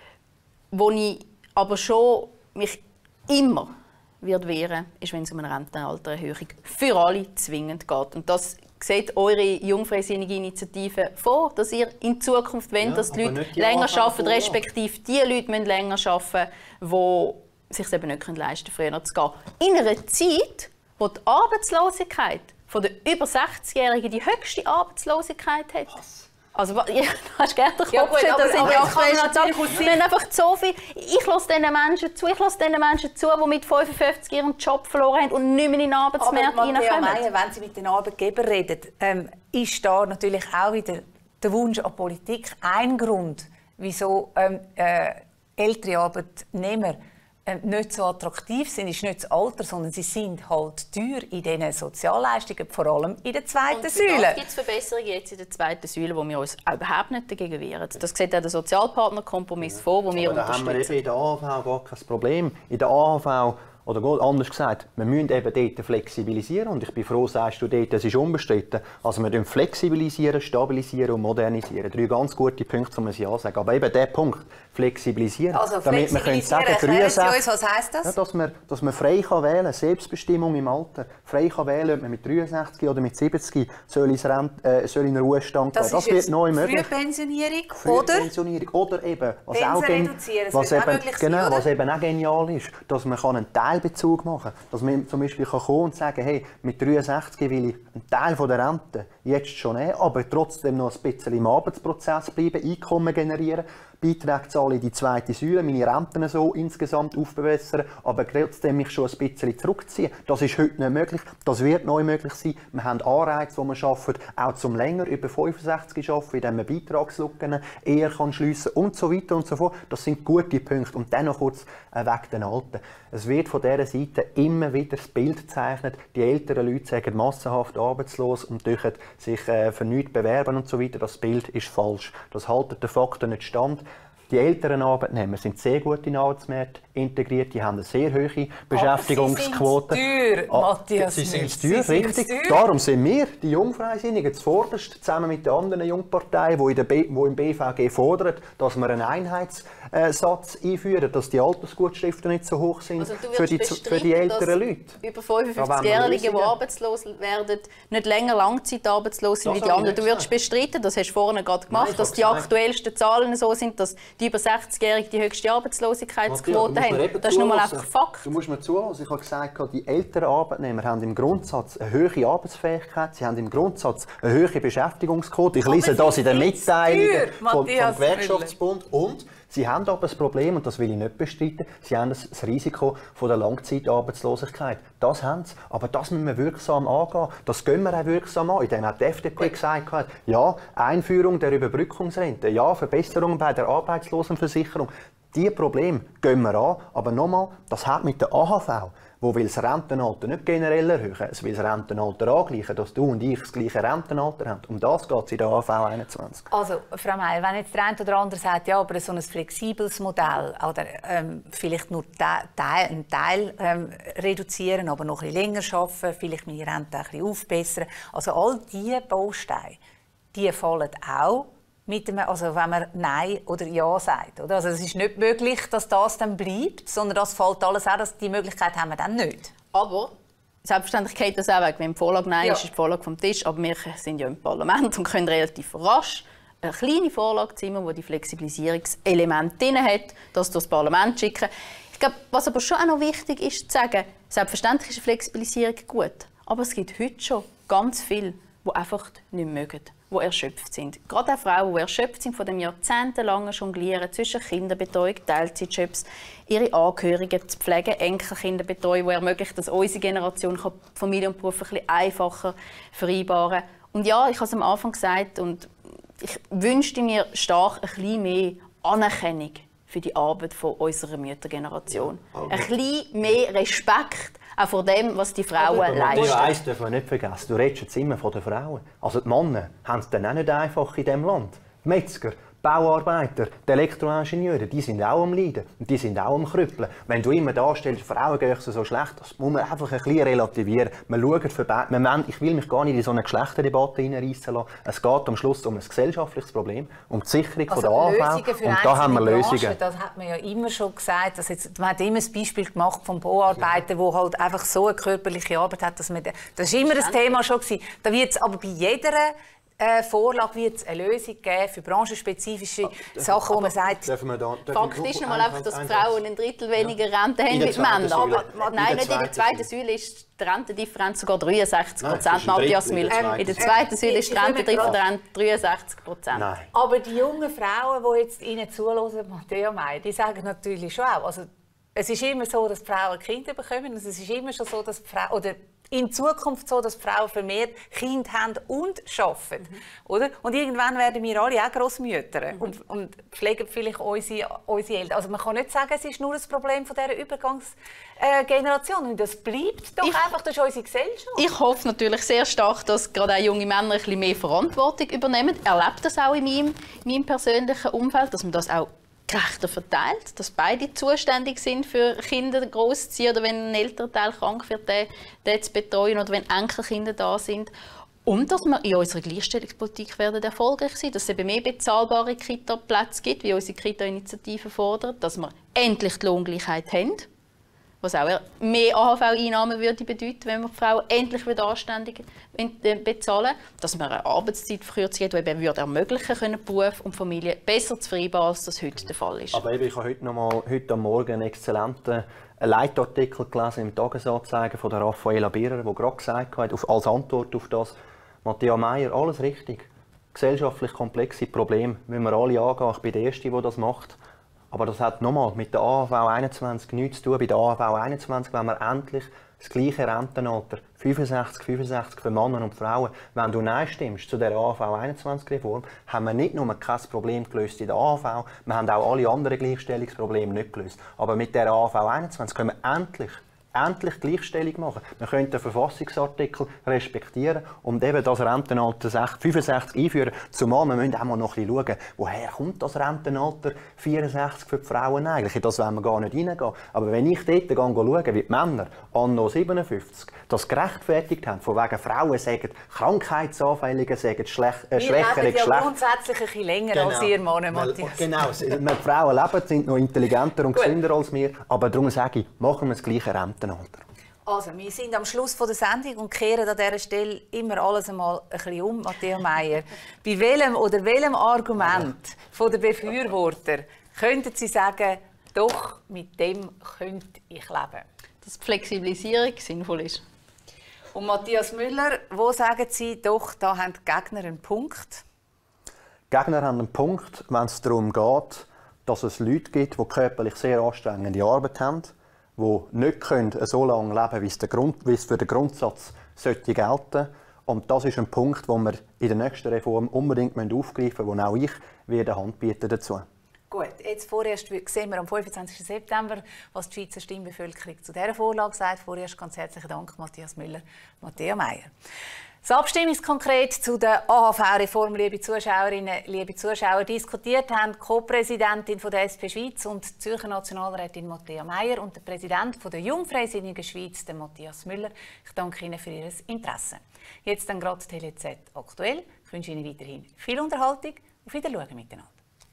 Wo ich aber schon mich immer wird wehren, ist, wenn es um eine Rentenaltererhöhung für alle zwingend geht. Und das sieht eure jungfreisinnige Initiative vor, dass ihr in Zukunft wollt, Ja, dass die aber Leute nicht die länger A H V arbeiten, Vorlage. respektive die Leute müssen länger arbeiten, die sich es eben nicht leisten können, früher zu gehen. In einer Zeit, wo die Arbeitslosigkeit von den über sechzig-Jährigen die höchste Arbeitslosigkeit hat. Also, ja, du hast gerne den Kopf Ja, gut, geschüttelt, aber- das sind aber die jetzt kann man aktuellen Zahlen. natürlich aus Wir haben einfach so viel. Ich lasse diesen Menschen zu, ich lasse diesen Menschen zu, die mit fünfundfünfzig ihren Job verloren haben und nicht mehr in den Arbeitsmarkt Aber Matthäa reinkommen. Meier, wenn Sie mit den Arbeitgebern reden, ähm, ist da natürlich auch wieder der Wunsch an Politik ein Grund, wieso ähm, äh, ältere Arbeitnehmer ähm, nicht so attraktiv sind, ist nicht das Alter, sondern sie sind halt teuer in diesen Sozialleistungen, vor allem in der zweiten Und für Säule. das gibt es Verbesserungen jetzt in der zweiten Säule, wo wir uns auch überhaupt nicht dagegen wehren. Das sieht auch der Sozialpartnerkompromiss vor, den wir Aber da haben wir unterstützen. eben in der A H V gar kein Problem. In der A H V, oder gut, anders gesagt, wir müssen eben dort flexibilisieren. Und ich bin froh, sagst du dort, das ist unbestritten. Also wir müssen flexibilisieren, stabilisieren und modernisieren. Drei ganz gute Punkte, um es ja sagen. Aber eben der Punkt, flexibilisieren. Also damit wir können sagen, flexibilisieren, erklären Sie dreiundsechzig uns, was heisst das? Ja, dass, man, dass man frei kann wählen kann, Selbstbestimmung im Alter. Frei kann wählen, ob man mit dreiundsechzig oder mit siebzig soll ins Rent, äh, soll in den Ruhestand gehen. Das, Das ist wird jetzt neu möglich. Frühpensionierung oder Frühpensionierung oder eben, was Pensen auch, gen reduzieren, das was wird auch eben, möglich sein, genau, oder? was eben auch genial ist, dass man einen Teilbezug machen kann. Dass man zum Beispiel kann kommen und sagen, hey, mit dreiundsechzig will ich einen Teil von der Rente jetzt schon nehmen, aber trotzdem noch ein bisschen im Arbeitsprozess bleiben, Einkommen generieren, Beiträge zahlen in die zweite Säule, meine Renten so insgesamt aufbessern, aber trotzdem mich schon ein bisschen zurückziehen. Das ist heute nicht möglich, das wird neu möglich sein. Wir haben Anreize, die wir schaffen, auch zum länger über fünfundsechzig arbeiten, indem man Beitragslücken eher kann schliessen und so weiter und so fort. Das sind gute Punkte. Und dann noch kurz äh, weg den Alten. Es wird von dieser Seite immer wieder das Bild gezeichnet, die älteren Leute sagen massenhaft arbeitslos und dürfen sich äh, für nichts bewerben und so weiter. Das Bild ist falsch. Das haltet den Fakten nicht stand. Die älteren Arbeitnehmer sind sehr gut in den Arbeitsmarkt integriert, die haben eine sehr hohe Beschäftigungsquote. Sie sind teuer, Matthias. Sie sind Schmidt. teuer, Sie sind richtig. teuer. Darum sind wir, die Jungfreisinnigen, zuvorderst, zusammen mit den anderen Jungparteien, die, in der B, die im B V G fordern, dass wir einen Einheitssatz einführen, dass die Altersgutschriften nicht so hoch sind Also, du für, die, würdest für die bestreiten, älteren dass Leute. Über Da wollen wir fünfundfünfzig-Jährige, die Lösungen. arbeitslos werden, nicht länger langzeitarbeitslos sind Das wie die habe ich anderen. Du nicht würdest bestreiten, das hast du vorhin gerade gemacht, Nein, ich dass habe die gesagt- aktuellsten Zahlen so sind, dass die über sechzig-Jährigen die höchste Arbeitslosigkeitsquote Matthias, du musst mir haben. eben Das ist nun mal zuhören. einfach Fakt. Du musst mir zuhören. Ich habe gesagt, die älteren Arbeitnehmer haben im Grundsatz eine hohe Arbeitsfähigkeit, sie haben im Grundsatz eine hohe Beschäftigungsquote. Ich lese das in den sie Mitteilungen teuer, vom, vom Matthias Gewerkschaftsbund. Und sie haben aber das Problem, und das will ich nicht bestreiten, sie haben das das Risiko von der Langzeitarbeitslosigkeit. Das haben sie. Aber das müssen wir wirksam angehen. Das gehen wir auch wirksam an. Indem auch die F D P gesagt hat, ja, Einführung der Überbrückungsrente, ja, Verbesserung bei der Arbeitslosenversicherung. Diese Probleme gehen wir an, aber nochmal, das hat mit der A H V, wo will das Rentenalter nicht generell erhöhen, es will das Rentenalter angleichen, dass du und ich das gleiche Rentenalter haben. Um das geht es in der A H V einundzwanzig. Also, Frau Meier, wenn jetzt der eine oder andere sagt, ja, aber so ein flexibles Modell oder ähm, vielleicht nur te te einen Teil ähm, reduzieren, aber noch ein bisschen länger arbeiten, vielleicht meine Rente ein bisschen aufbessern. Also all diese Bausteine, die fallen auch mit dem, also wenn man Nein oder Ja sagt. Oder? Also es ist nicht möglich, dass das dann bleibt, sondern das fällt alles auch, dass die Möglichkeit haben wir dann nicht. Aber selbstverständlich geht das auch weg. Wenn die Vorlage Nein Ja. ist, ist die Vorlage vom Tisch. Aber wir sind ja im Parlament und können relativ rasch eine kleine Vorlage ziehen, die die Flexibilisierungselemente drin hat, das durch das Parlament schicken. Ich glaube, was aber schon auch noch wichtig ist, zu sagen, selbstverständlich ist eine Flexibilisierung gut. Aber es gibt heute schon ganz viele die einfach nicht mögen, die erschöpft sind. Gerade auch Frauen, die erschöpft sind von dem jahrzehntelangen Jonglieren zwischen Kinderbetreuung, Teilzeitjobs, ihre Angehörigen zu pflegen, Enkelkinderbetreuung, die ermöglicht, dass unsere Generation Familie und Beruf ein bisschen einfacher vereinbaren kann. Und ja, ich habe es am Anfang gesagt, und ich wünschte mir stark ein bisschen mehr Anerkennung für die Arbeit von unserer Müttergeneration. Ja, ein bisschen mehr Respekt auch vor dem, was die Frauen aber leisten. Aber eins dürfen wir nicht vergessen, du redest jetzt immer von den Frauen. Also die Männer haben es dann auch nicht einfach in diesem Land. Die Metzger, Bauarbeiter, die Elektroingenieure, die sind auch am Leiden und die sind auch am Krüppeln. Wenn du immer darstellst, Frauen gehen so schlecht, das muss man einfach ein bisschen relativieren. Man schaut für beide. Ich will mich gar nicht in so eine Geschlechterdebatte hineinreissen lassen. Es geht am Schluss um ein gesellschaftliches Problem, um die Sicherung also der A V. Und da haben wir Lösungen. Branchen, das hat man ja immer schon gesagt. Dass jetzt, man hat immer ein Beispiel gemacht vom Bauarbeiter, der halt einfach so eine körperliche Arbeit hat, dass man, das war immer das Thema schon gewesen. Da wird es aber bei jeder Äh, Vorlage wird es eine Lösung geben für branchenspezifische ah, Sachen, wo man sagt... Fakt ist noch mal einfach, dass Frauen ein Drittel weniger Rente haben mit Männern. Aber nein, nicht in der zweiten Säule ist die Rentendifferenz sogar dreiundsechzig Prozent. Matthias Müller. In der zweiten Säule ist die Rentendifferenz dreiundsechzig Prozent. Aber die jungen Frauen, die jetzt Ihnen zuhören, Matthäa Meier, die sagen natürlich schon auch, also es ist immer so, dass die Frauen Kinder bekommen. Also es ist immer schon so, dass die Frauen, oder in Zukunft so, dass Frauen vermehrt Kinder haben und arbeiten. Mhm. Oder? Und irgendwann werden wir alle auch Grossmütter mhm. und, und pflegen vielleicht unsere, unsere Eltern. Also man kann nicht sagen, es ist nur ein Problem von dieser Übergangsgeneration. Und das bleibt doch ich, einfach, das ist unsere Gesellschaft. Ich hoffe natürlich sehr stark, dass gerade auch junge Männer ein bisschen mehr Verantwortung übernehmen. Ich erlebe das auch in meinem, in meinem persönlichen Umfeld, dass man das auch gerechter verteilt, dass beide zuständig sind für Kinder großziehen oder wenn ein Elternteil krank wird, den, den zu betreuen oder wenn Enkelkinder da sind. Und dass wir in unserer Gleichstellungspolitik werden erfolgreich sein, dass es eben mehr bezahlbare Kita-Plätze gibt, wie unsere Kita-Initiative fordert, dass wir endlich die Lohngleichheit haben, was auch mehr A H V-Einnahmen würde bedeuten, wenn wir Frauen endlich wieder anständig bezahlen, dass wir eine Arbeitszeitverkürzung haben, die eben würde ermöglichen können, Beruf und Familie besser zu vereinbaren, als das heute der Fall ist. Aber eben, ich habe heute, noch mal, heute am Morgen einen exzellenten Leitartikel gelesen im Tagesanzeiger von der Raffaela Birrer, die gerade gesagt hat, als Antwort auf das, Matthäa Meier, alles richtig. Gesellschaftlich komplexe Probleme müssen wir alle angehen. Ich bin der Erste, der das macht. Aber das hat nochmal mit der A H V einundzwanzig nichts zu tun. Bei der A H V einundzwanzig, wenn wir endlich das gleiche Rentenalter, fünfundsechzig, fünfundsechzig für Männer und Frauen, wenn du Nein stimmst zu der A H V einundzwanzig-Reform, haben wir nicht nur kein Problem gelöst in der A H V, wir haben auch alle anderen Gleichstellungsprobleme nicht gelöst. Aber mit der A H V einundzwanzig können wir endlich endlich Gleichstellung machen. Wir können den Verfassungsartikel respektieren und eben das Rentenalter fünfundsechzig einführen. Zumal wir müssen auch mal noch ein bisschen schauen, woher kommt das Rentenalter vierundsechzig für die Frauen eigentlich? In das wollen wir gar nicht reingehen. Aber wenn ich dort schaue, wie die Männer anno siebenundfünfzig das gerechtfertigt haben, von wegen Frauen sagen Krankheitsanfällige, sagen Schlech äh, schwächere Geschlecht. Wir leben ja grundsätzlich ein bisschen länger genau. als ihr Mann, Matthias. Genau, die Frauen leben, sind noch intelligenter und gesünder als wir, aber darum sage ich, machen wir das gleiche Rentenalter. Also, wir sind am Schluss der Sendung und kehren an dieser Stelle immer alles einmal ein bisschen um. Matthäa Meier, bei welchem oder welchem Argument von der Befürworter könnten Sie sagen, doch, mit dem könnte ich leben? Dass die Flexibilisierung sinnvoll ist. Und Matthias Müller, wo sagen Sie, doch, da haben die Gegner einen Punkt? Die Gegner haben einen Punkt, wenn es darum geht, dass es Leute gibt, die körperlich sehr anstrengende Arbeit haben, die nicht können, so lange leben können, wie es, der Grund, wie es für den Grundsatz sollte gelten. Und das ist ein Punkt, den wir in der nächsten Reform unbedingt aufgreifen müssen, wo auch ich werde Hand bieten dazu. Gut, jetzt vorerst sehen wir am fünfundzwanzigsten September, was die Schweizer Stimmbevölkerung zu dieser Vorlage sagt. Vorerst ganz herzlichen Dank, Matthias Müller, Matthäa Meier. Das Abstimmungskonkret zu der A H V-Reform, liebe Zuschauerinnen, liebe Zuschauer, diskutiert haben die Co-Präsidentin der S P Schweiz und die Zürcher Nationalrätin Matthäa Meier und der Präsident der Jungfreisinnigen Schweiz, der Matthias Müller. Ich danke Ihnen für Ihr Interesse. Jetzt dann gerade T L Z aktuell. Ich wünsche Ihnen weiterhin viel Unterhaltung. Auf Wiedersehen miteinander.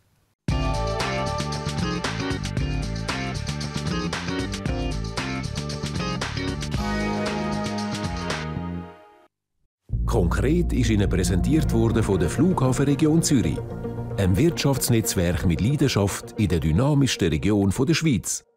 Konkret ist Ihnen präsentiert worden von der Flughafenregion Zürich, einem Wirtschaftsnetzwerk mit Leidenschaft in der dynamischsten Region der Schweiz.